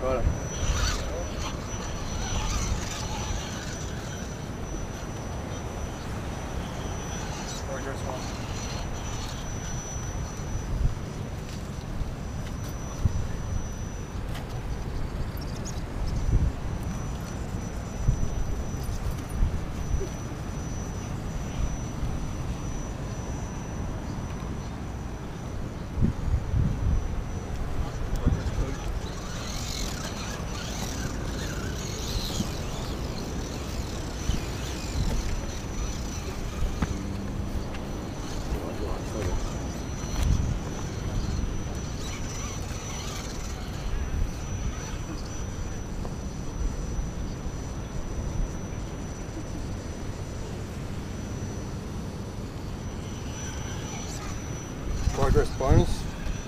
Right. Progress 1. Progress bonus.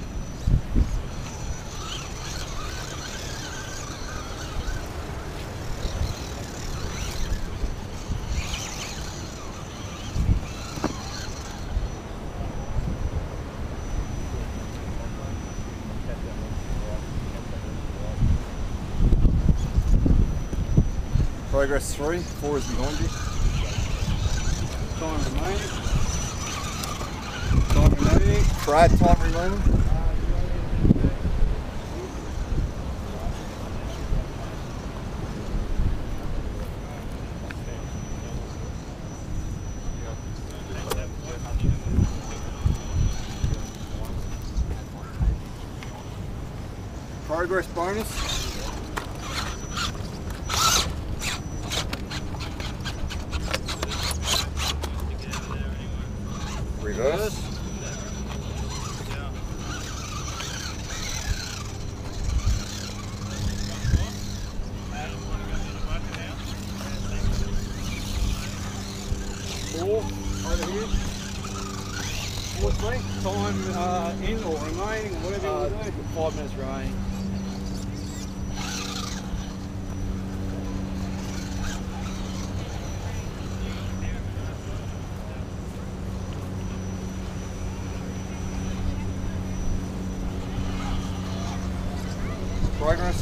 Progress 3, 4 is behind you. Time remaining. Time remaining. Brad, time remaining. Progress bonus. Reverse. Four over here. 4-3. Time in or remaining, or whatever you want to do. 5 minutes remaining. Progress.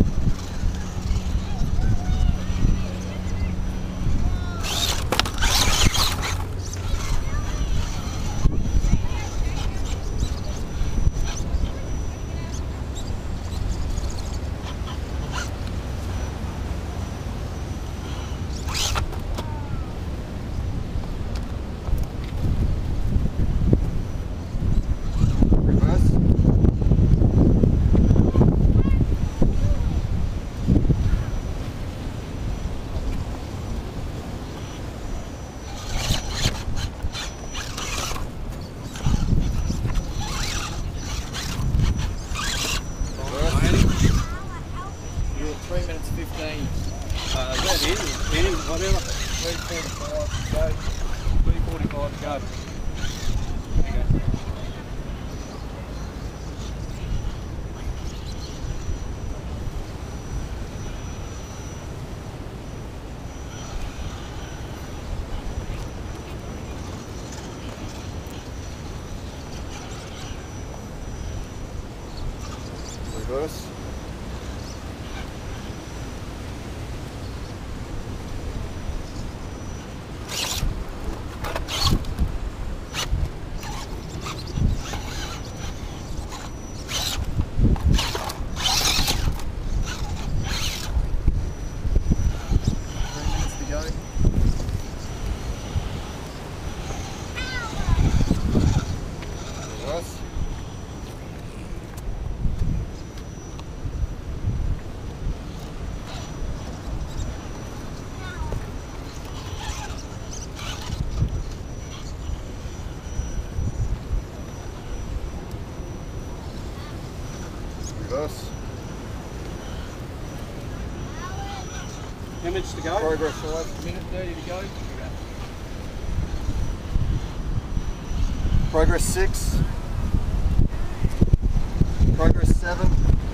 You're 3 minutes 15. Is that in, whatever. 3:45 go. 3:45 go. There you go. Reverse. Reverse. Reverse. How minutes to go? Progress 5. Minute 30 to go. Progress 6. Progress 7.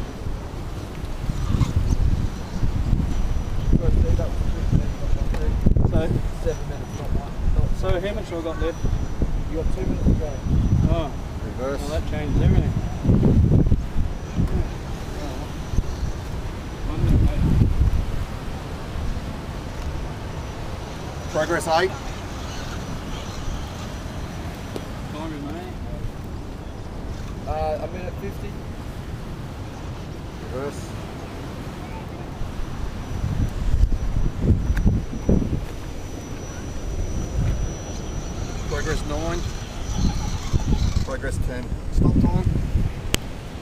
So, 7 minutes, not one. so how much have I got left? You got 2 minutes to go. Oh, Reverse. well that changes everything. Progress 8. Time remaining. A minute 50. Reverse. Progress 9. Progress 10. Stop time.